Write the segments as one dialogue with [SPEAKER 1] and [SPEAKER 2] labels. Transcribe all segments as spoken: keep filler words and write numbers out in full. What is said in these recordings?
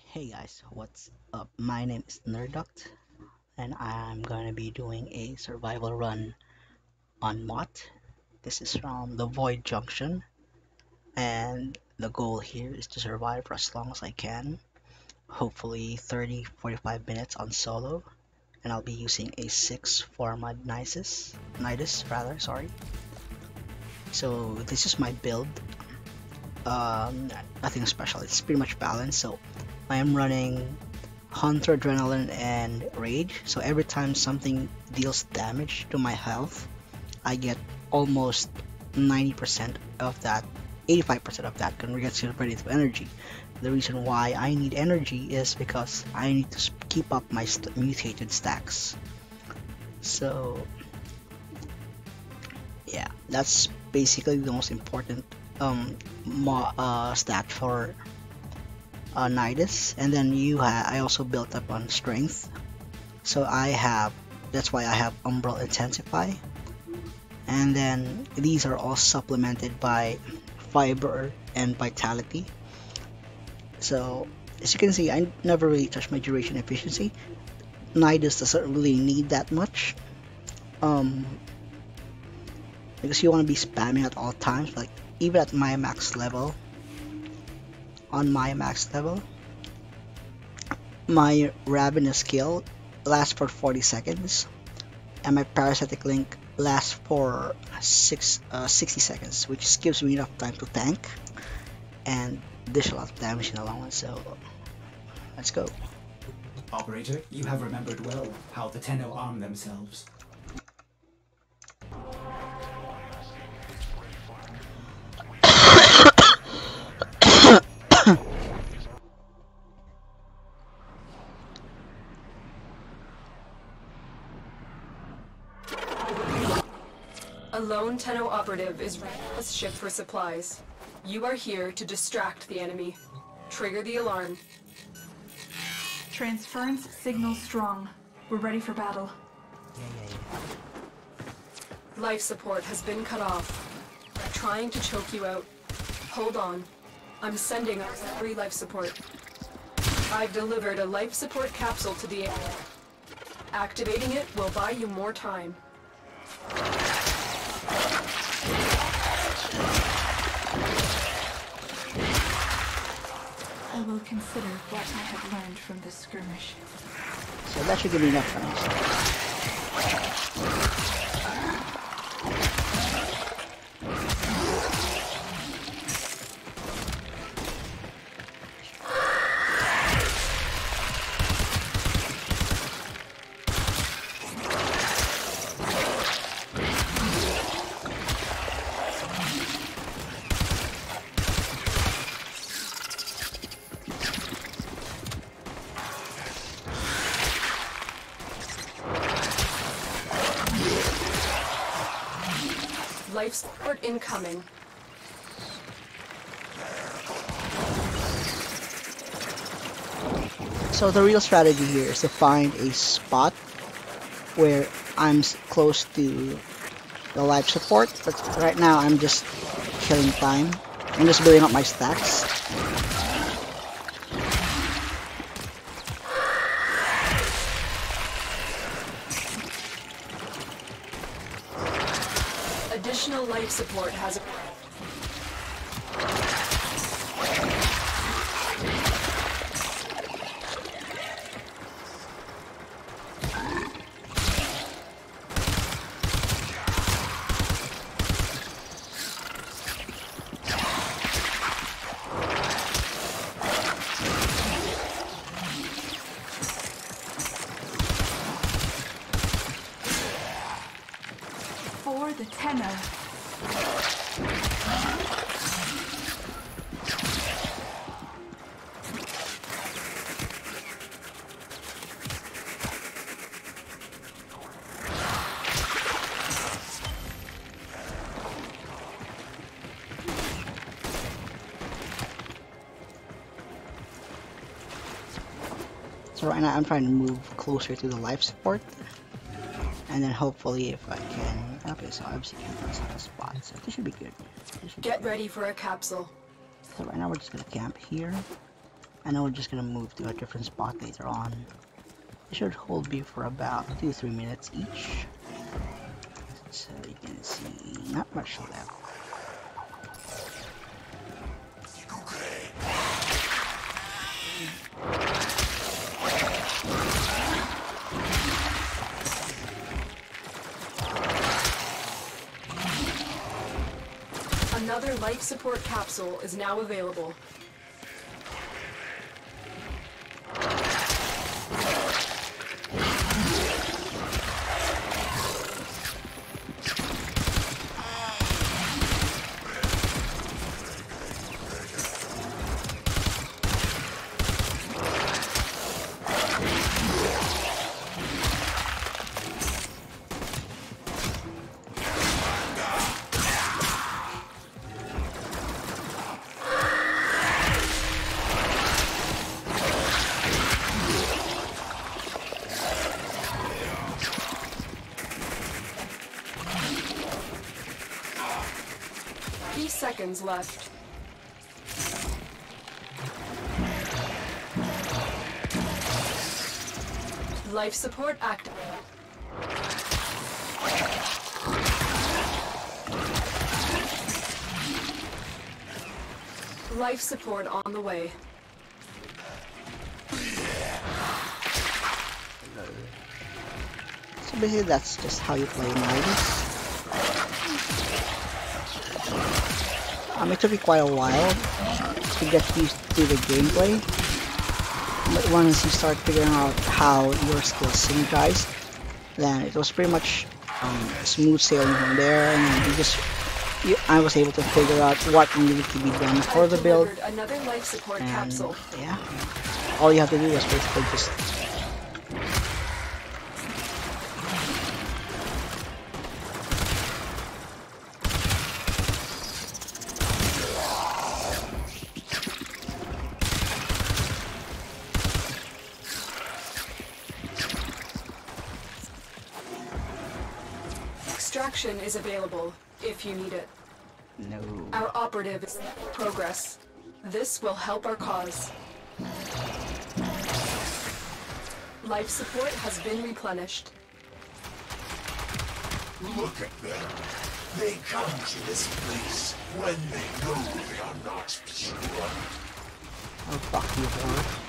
[SPEAKER 1] Hey guys, what's up? My name is Nerduct, and I'm gonna be doing a survival run on Mott. This is from the Void Junction, and the goal here is to survive for as long as I can. Hopefully thirty to forty-five minutes on solo, and I'll be using a six format Nidus, Nidus rather, sorry. So this is my build. Um, nothing special, it's pretty much balanced, so I am running Hunter, Adrenaline, and Rage. So every time something deals damage to my health, I get almost ninety percent of that, eighty-five percent of that gets converted into energy. The reason why I need energy is because I need to keep up my st mutated stacks. So yeah, that's basically the most important um, uh, stat for uh, Nidus. And then you ha I also built up on strength, so I have that's why I have Umbral Intensify, and then these are all supplemented by fiber and vitality. So as you can see, I never really touch my duration efficiency. Nidus doesn't really need that much, um, because you want to be spamming at all times. Like even at my max level, on my max level, my Ravenous skill lasts for forty seconds, and my Parasitic Link lasts for six, uh, sixty seconds, which gives me enough time to tank and dish a lot of damage in the long run. So let's go.
[SPEAKER 2] Operator, you have remembered well how the Tenno arm themselves.
[SPEAKER 3] A lone Tenno operative is ready on this ship for supplies. You are here to distract the enemy. Trigger the alarm.
[SPEAKER 4] Transference signal strong. We're ready for battle.
[SPEAKER 3] Life support has been cut off. They're trying to choke you out. Hold on. I'm sending auxiliary life support. I've delivered a life support capsule to the area. Activating it will buy you more time.
[SPEAKER 4] I will consider what I have learned from this skirmish.
[SPEAKER 1] So that should give me enough time.
[SPEAKER 3] Life support incoming.
[SPEAKER 1] So the real strategy here is to find a spot where I'm close to the life support. But right now I'm just killing time. I'm just building up my stacks.
[SPEAKER 3] Additional life support has a
[SPEAKER 4] For the Tenno.
[SPEAKER 1] So right now I'm trying to move closer to the life support, and then hopefully if I can, okay, so obviously can't find a spot, so this should be good. This should be
[SPEAKER 3] Get
[SPEAKER 1] good.
[SPEAKER 3] ready for a capsule.
[SPEAKER 1] So right now we're just gonna camp here, I know we're just gonna move to a different spot later on. It should hold me for about two to three minutes each. So you can see not much left.
[SPEAKER 3] Another life support capsule is now available. Seconds left. Life support active. Life support on the way.
[SPEAKER 1] So basically that's just how you play Nidus. Um, it took me quite a while to get used to the gameplay, but once you start figuring out how your skills synergize, then it was pretty much um, smooth sailing from there, and then you just, you, I was able to figure out what needed to be done for the build,
[SPEAKER 3] another life support
[SPEAKER 1] and
[SPEAKER 3] capsule.
[SPEAKER 1] Yeah, all you have to do is basically just
[SPEAKER 3] Extraction is available, if you need it.
[SPEAKER 1] no.
[SPEAKER 3] Our operative is in progress. This will help our cause. Life support has been replenished.
[SPEAKER 5] Look at them. They come to this place when they know they are not pure.
[SPEAKER 1] Oh, fuck you, whore.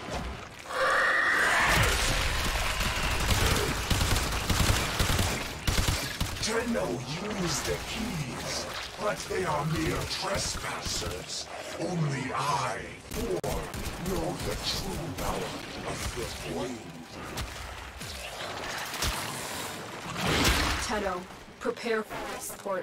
[SPEAKER 5] Tenno use the keys, but they are mere trespassers. Only I, Thor, know the true power of the Void.
[SPEAKER 3] Tenno, prepare for support.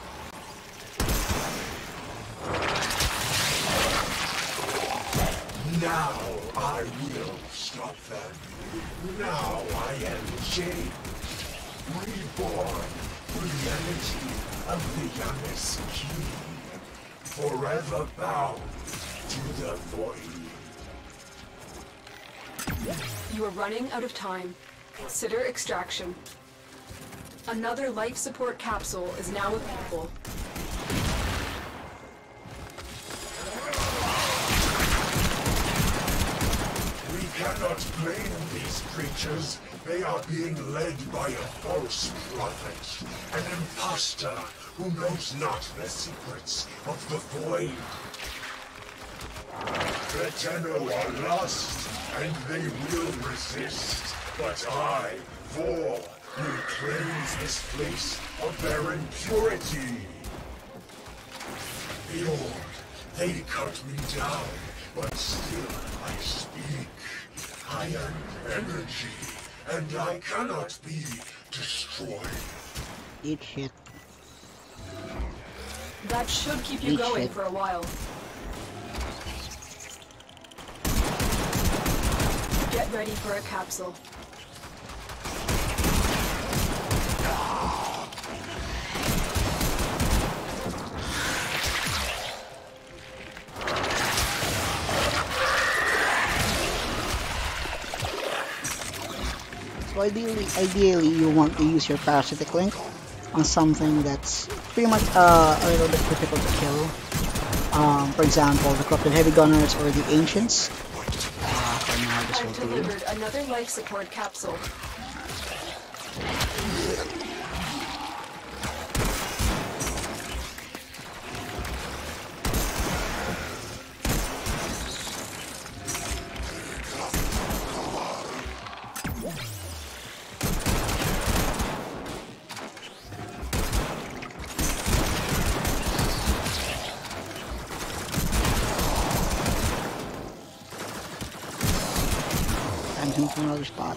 [SPEAKER 5] Now I will stop them. Now I am Jade, reborn with the energy of the youngest king, forever bound to the void.
[SPEAKER 3] You are running out of time. Consider extraction. Another life support capsule is now available.
[SPEAKER 5] We cannot blame these creatures. They are being led by a false prophet, an impostor who knows not the secrets of the void. The Tenno are lost, and they will resist. But I, Vor, will cleanse this place of their impurity. Behold, they cut me down, but still I speak. I am energy, and I cannot be destroyed.
[SPEAKER 1] Eat shit.
[SPEAKER 3] That should keep you
[SPEAKER 1] Eat
[SPEAKER 3] going
[SPEAKER 1] shit.
[SPEAKER 3] for a while. Get ready for a capsule.
[SPEAKER 1] So ideally, ideally you want to use your parasitic link on something that's pretty much uh, a little bit difficult to kill. Um, for example, the corrupted heavy gunners or the ancients. Uh, for now, this
[SPEAKER 3] I've
[SPEAKER 1] will do.
[SPEAKER 3] delivered another life support capsule.
[SPEAKER 1] I'm moving to another spot.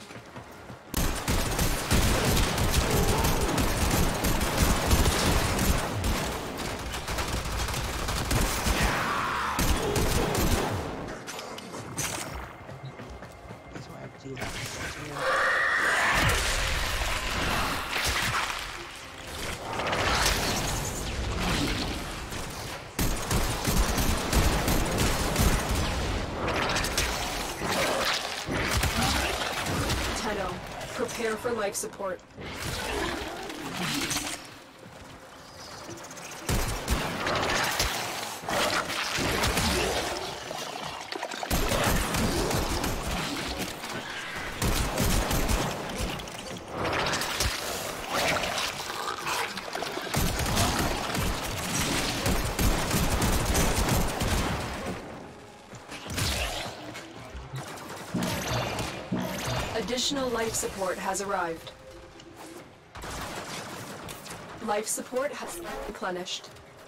[SPEAKER 1] That's why I have to do that.
[SPEAKER 3] Tenno, prepare for life support. Additional life support has arrived. Life support has been replenished.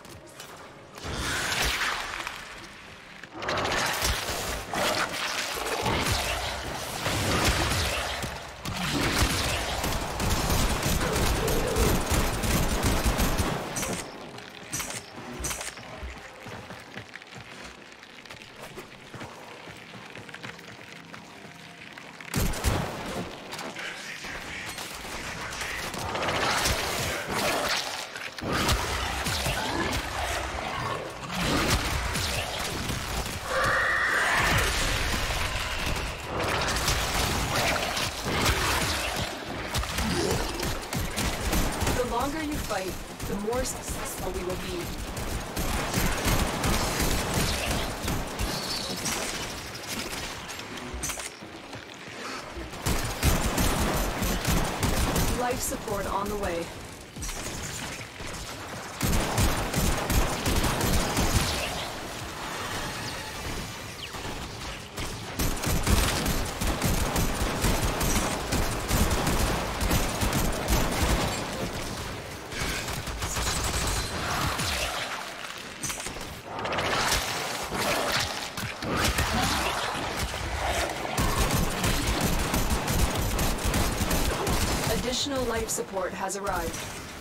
[SPEAKER 3] The longer you fight, the more successful we will be. Life support on the way. Additional life support has arrived.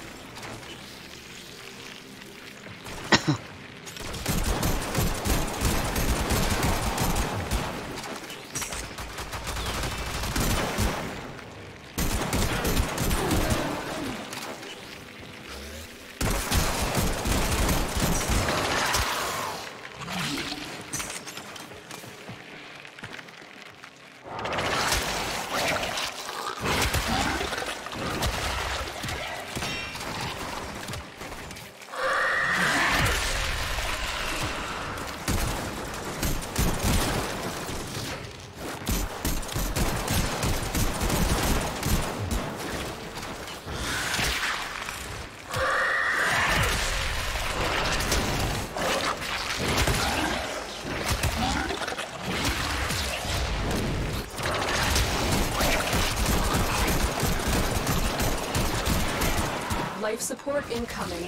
[SPEAKER 3] Life support incoming.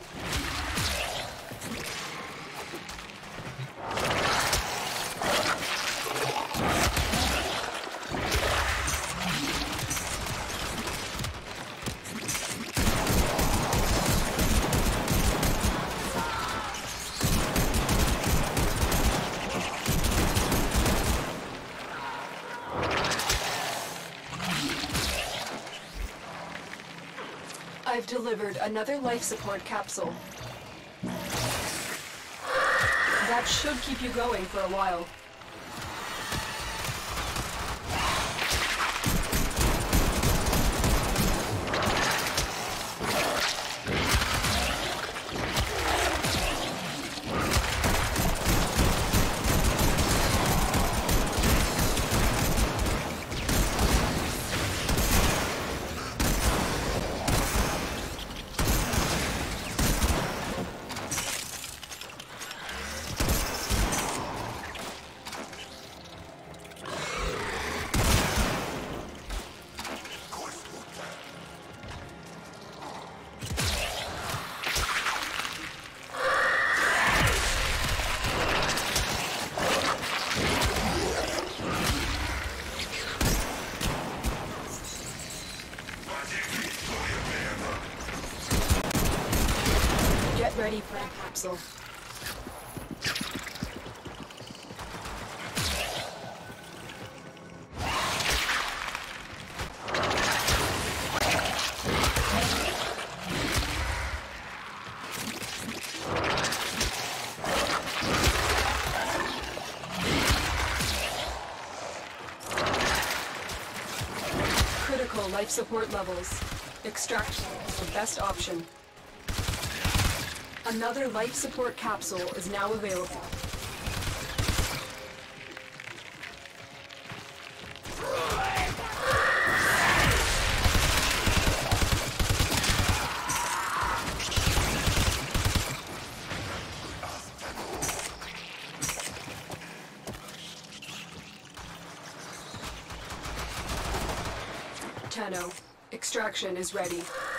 [SPEAKER 3] I've delivered another life support capsule. That should keep you going for a while. capsule. Critical life support levels. Extraction is the best option. Another life support capsule is now available. Tenno, extraction is ready.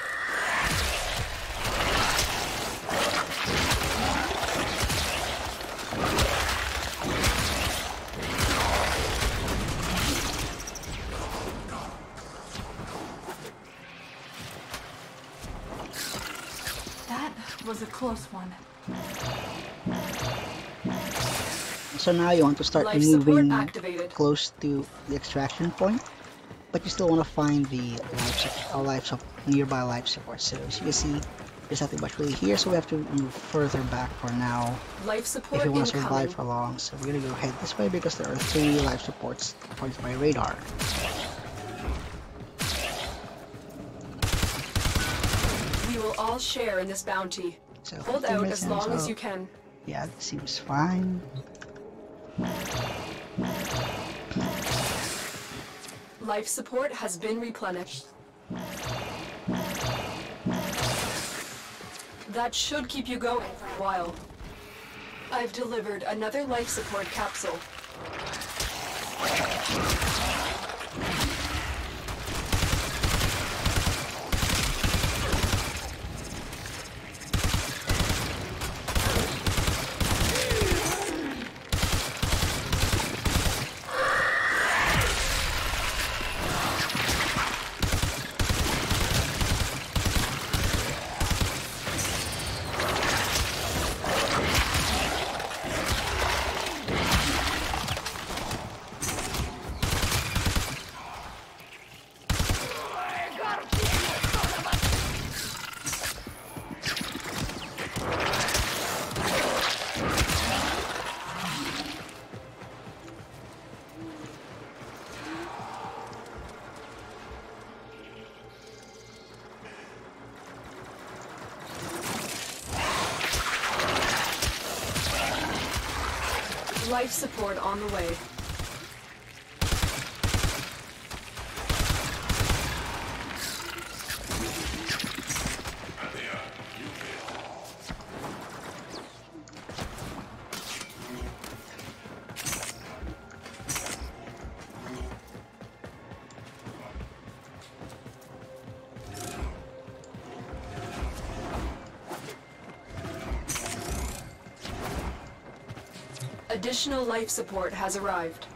[SPEAKER 4] That was a close one.
[SPEAKER 1] So now you want to start
[SPEAKER 3] Life support
[SPEAKER 1] moving
[SPEAKER 3] activated.
[SPEAKER 1] close to the extraction point, but you still want to find the life sup- uh, life sup- nearby life support. So as you can see, there's nothing much really here, so we have to move further back for now
[SPEAKER 3] Life support
[SPEAKER 1] if we want to
[SPEAKER 3] incoming.
[SPEAKER 1] survive for long. So we're gonna go head this way because there are three life supports according to my radar.
[SPEAKER 3] We will all share in this bounty.
[SPEAKER 1] So
[SPEAKER 3] Hold
[SPEAKER 1] fifteen
[SPEAKER 3] out
[SPEAKER 1] minutes
[SPEAKER 3] as
[SPEAKER 1] in,
[SPEAKER 3] long as
[SPEAKER 1] so
[SPEAKER 3] you can.
[SPEAKER 1] yeah, this seems fine.
[SPEAKER 3] Life support has been replenished. That should keep you going for a while. I've delivered another life support capsule. Life support on the way. Additional life support has arrived.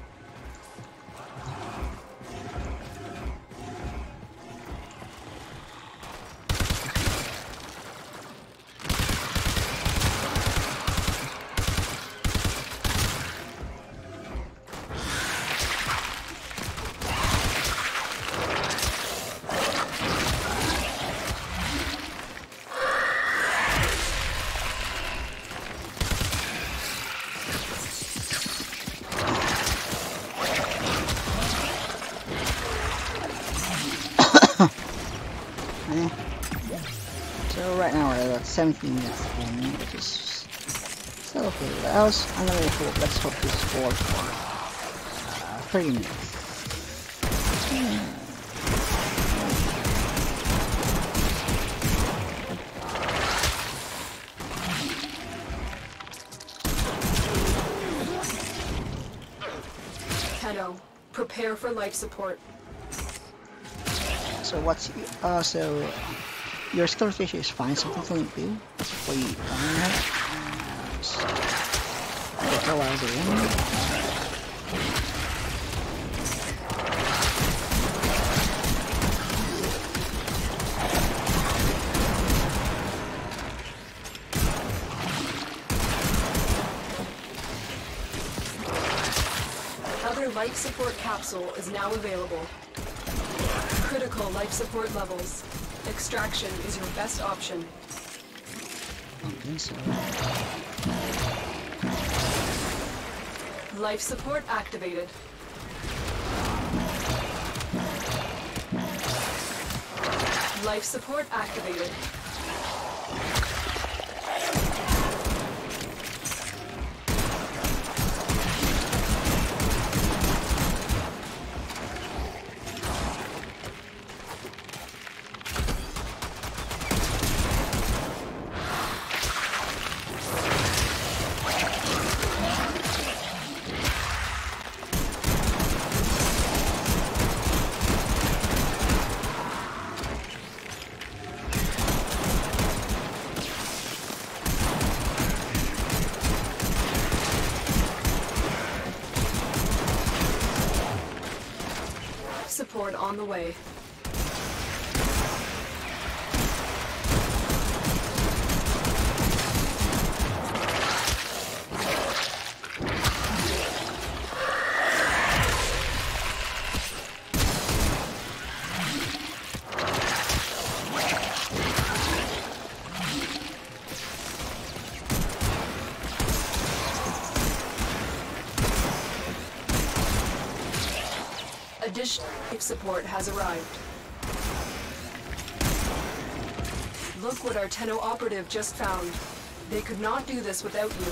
[SPEAKER 1] Eh. So right now we're at about seventeen minutes in, which is still okay. I was, I'm gonna hope, let's hope this for for uh, thirty minutes.
[SPEAKER 3] Tenno, prepare for life support.
[SPEAKER 1] So what's uh so your skillfish is fine, something to link to. What you uh, get a while doing.
[SPEAKER 3] Another life support capsule is now available. Critical life support levels. Extraction is your best option.
[SPEAKER 1] Okay, so
[SPEAKER 3] Life support activated. Life support activated. Support on the way. Additional life support has arrived. Look what our Tenno operative just found. They could not do this without you.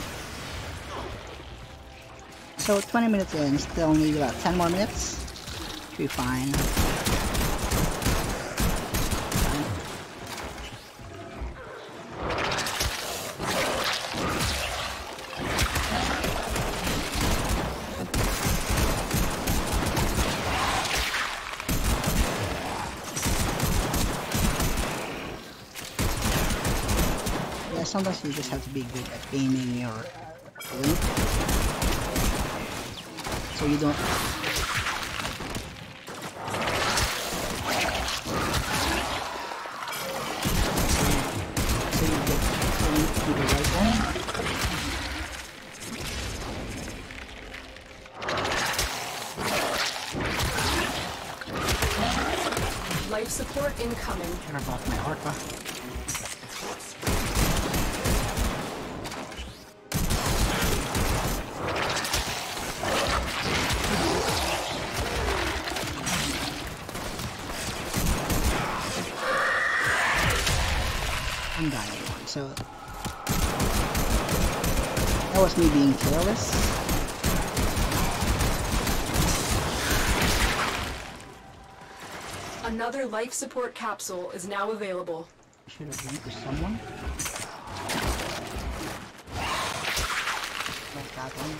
[SPEAKER 1] so twenty minutes in, still need about ten more minutes. Should be fine. Yeah, sometimes you just have to be good at aiming your loop, so you don't. So you get aim to the right one.
[SPEAKER 3] Life support incoming.
[SPEAKER 1] Care about my Orca. I'm dying one, so that was me being careless.
[SPEAKER 3] Another life support capsule is now available.
[SPEAKER 1] Should have went for someone. Like that one.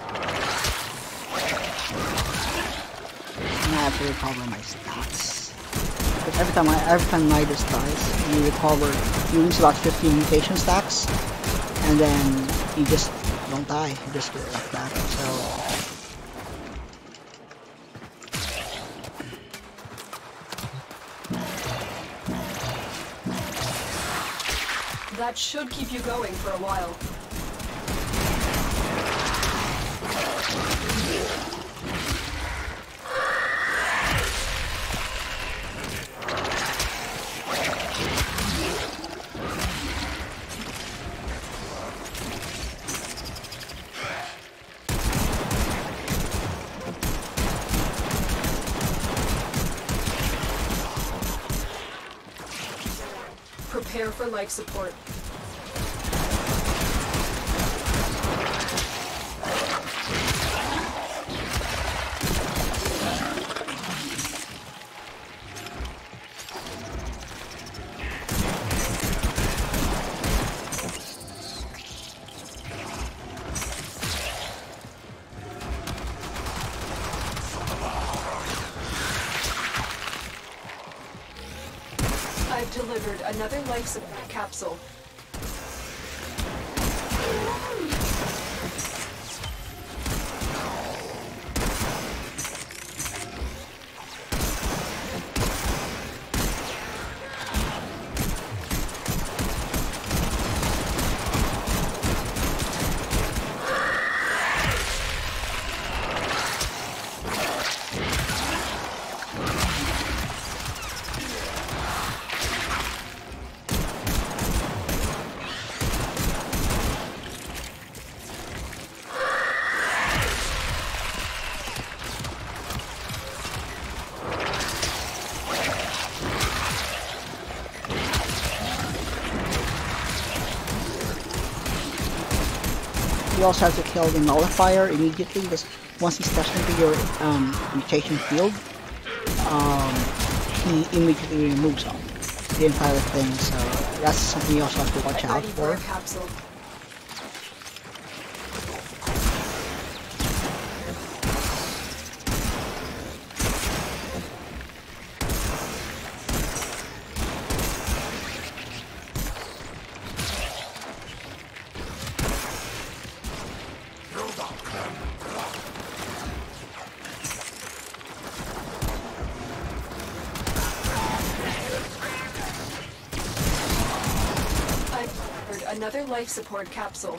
[SPEAKER 1] And I have to recover my stats. But every time I every time Nidus dies, you recover you lose about fifteen mutation stacks, and then you just don't die, you just get like that. So
[SPEAKER 3] That should keep you going for a while. Prepare for life support. I've delivered another life support capsule.
[SPEAKER 1] you also have to kill the nullifier immediately, because once he steps into your um, mutation field, um, he immediately removes all the entire thing, so that's something you also have to watch out for.
[SPEAKER 3] Capsule. Another life support capsule.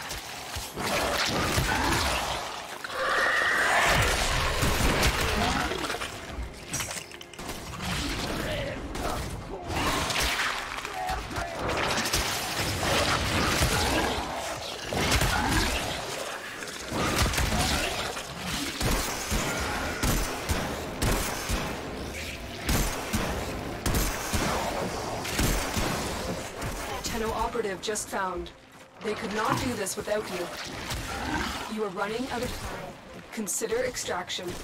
[SPEAKER 3] Operative just found. They could not do this without you. You are running out of time. Consider extraction.
[SPEAKER 1] Yeah,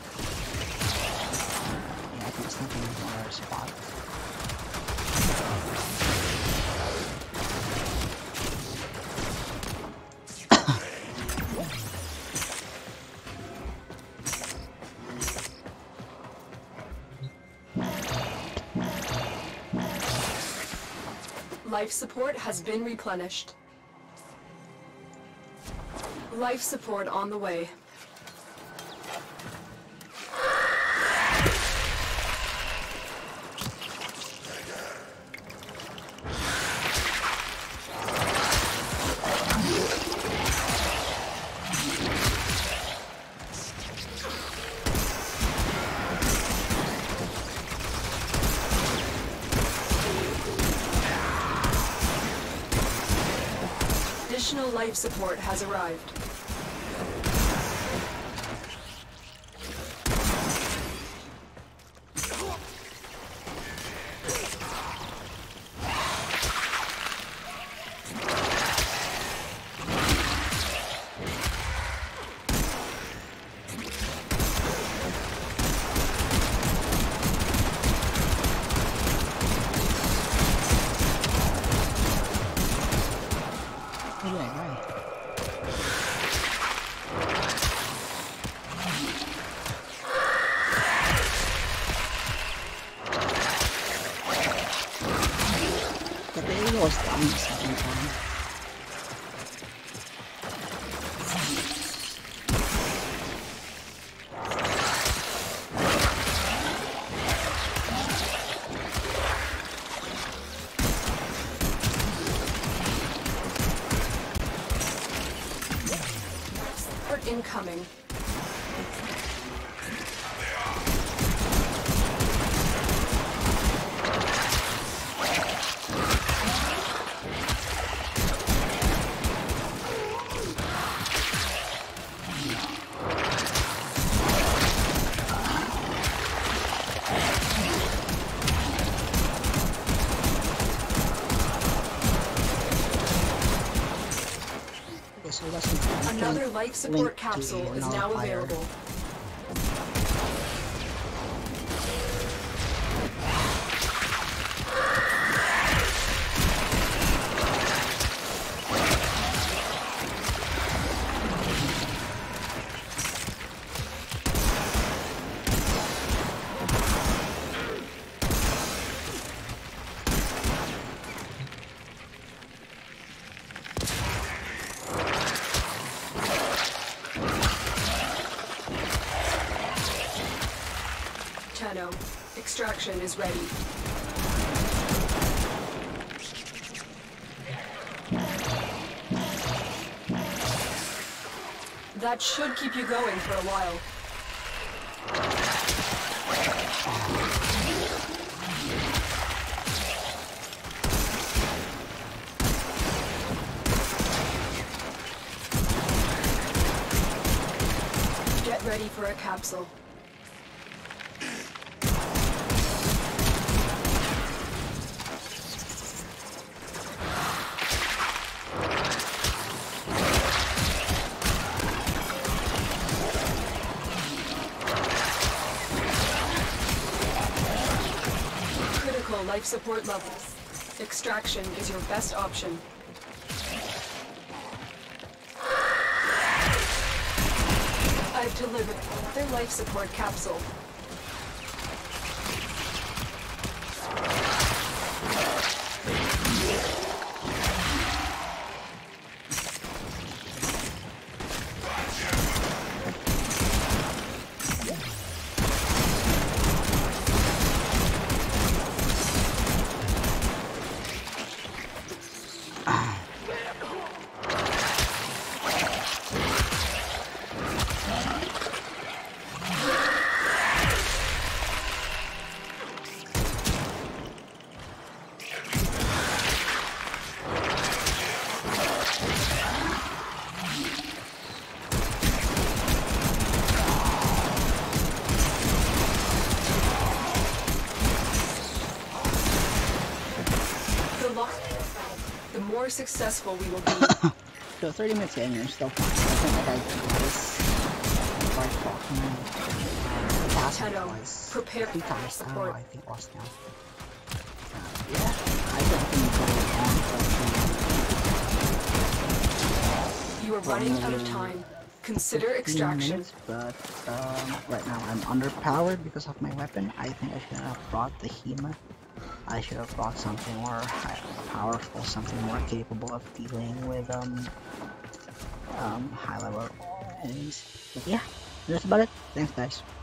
[SPEAKER 1] I think it's nothing more spot.
[SPEAKER 3] Life support has been replenished. Life support on the way. Additional life support has arrived.
[SPEAKER 1] Was down the second time.
[SPEAKER 3] Support incoming.
[SPEAKER 1] So that's
[SPEAKER 3] Another life support capsule is now available. Extraction is ready. That should keep you going for a while. Get ready for a capsule. life support levels. Extraction is your best option. I've delivered their life support capsule. The more successful we will be.
[SPEAKER 1] So thirty minutes in, you're still fine. I think that I did this quite often. Last time
[SPEAKER 3] Tenno,
[SPEAKER 1] was
[SPEAKER 3] prepare
[SPEAKER 1] three
[SPEAKER 3] for
[SPEAKER 1] times. I don't know,
[SPEAKER 3] support.
[SPEAKER 1] I think lost now. Uh, yeah, I don't think go on for
[SPEAKER 3] You are running out of time. Consider
[SPEAKER 1] fifteen
[SPEAKER 3] extraction.
[SPEAKER 1] minutes, but um, right now I'm underpowered because of my weapon. I think I should have brought the Hema. I should have brought something more high, powerful, something more capable of dealing with um, um, high level enemies. But yeah, that's about it. Thanks guys.